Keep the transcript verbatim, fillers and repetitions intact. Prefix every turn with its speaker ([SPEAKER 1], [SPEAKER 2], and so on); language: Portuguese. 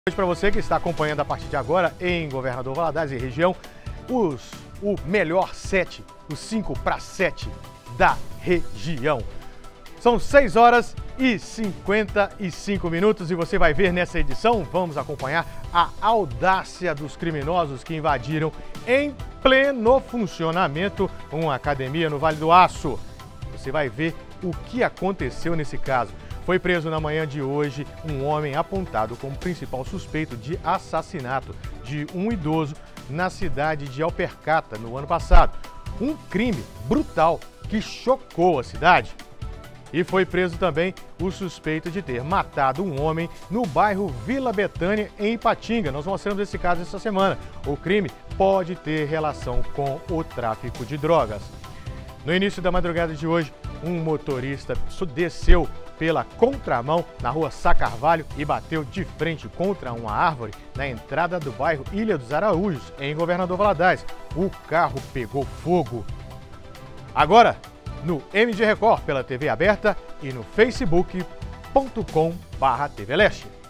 [SPEAKER 1] Para você que está acompanhando a partir de agora em Governador Valadares e região, os, o melhor sete, os cinco para sete da região. São seis horas e cinquenta e cinco minutos e você vai ver nessa edição, vamos acompanhar a audácia dos criminosos que invadiram em pleno funcionamento uma academia no Vale do Aço. Você vai ver o que aconteceu nesse caso. Foi preso na manhã de hoje um homem apontado como principal suspeito de assassinato de um idoso na cidade de Alpercata no ano passado. Um crime brutal que chocou a cidade. E foi preso também o suspeito de ter matado um homem no bairro Vila Betânia, em Ipatinga. Nós mostramos esse caso essa semana. O crime pode ter relação com o tráfico de drogas. No início da madrugada de hoje, um motorista desceu pela contramão na rua Sá Carvalho e bateu de frente contra uma árvore na entrada do bairro Ilha dos Araújos, em Governador Valadares. O carro pegou fogo. Agora, no M G Record, pela T V aberta e no facebook ponto com barra T V Leste.